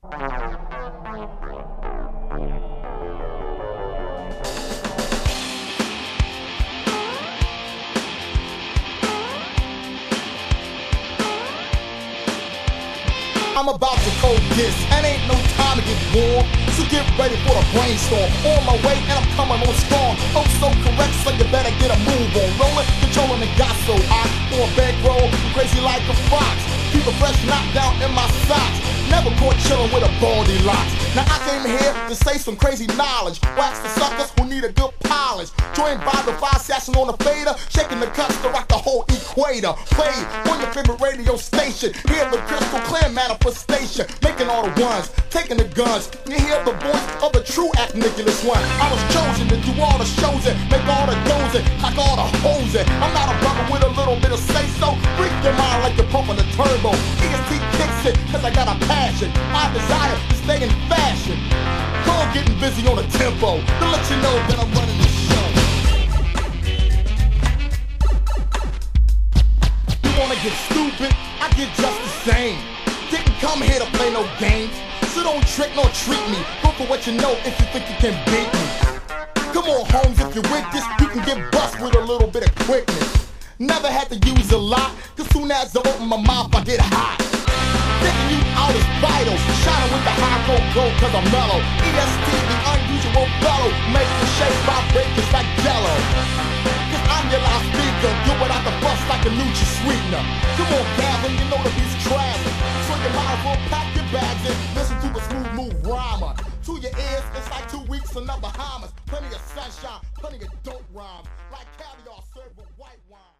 I'm about to code this, and ain't no time to get warm. So get ready for the brainstorm. On my way, and I'm coming on strong. Oh, so correct, so you better get a move on. Rolling, controlling the got so hot. On a bankroll, crazy like a fox. Keep a fresh knockdown in my socks. Never caught chillin' with a baldy locks. Now I came here to say some crazy knowledge. Wax the suckers who need a good polish. Joined by the five assassin on the fader, shaking the cuts to rock the whole equator. Played on your favorite radio station. Hear the crystal clear manifestation. Making all the ones, taking the guns. You hear the voice of the true act Nicholas one. I was chosen to do all the shows and make all the dozing, like all the hosing. I'm not a brother with a little bit of say so. Freak your mind like you're pumping the turbo. EST kicks it, cause I got a passion. My desire to stay in fashion. Call getting busy on the tempo to let you know that I'm running the show. You wanna get stupid? I get just the same. Didn't come here to play no games. So don't trick nor treat me. Go for what you know if you think you can beat me. Come on, Holmes, if you're with this, you can get bust with a little bit of quickness. Never had to use a lot, cause soon as I open my mouth, I get hot. Taking you out is vital. Shining with the high gold cause I'm mellow. EST, the unusual fellow. Make the shape vibrate just like jello. Cause I'm your loudspeaker. Do it out the bus like a Nucci sweetener. Come on, Calvin, you know the beat's traveling. So you might as well pack your bags and listen to the smooth move rhymer. To your ears, it's like 2 weeks in the Bahamas. Plenty of sunshine, plenty of dope rhymes. Like caviar served with white wine.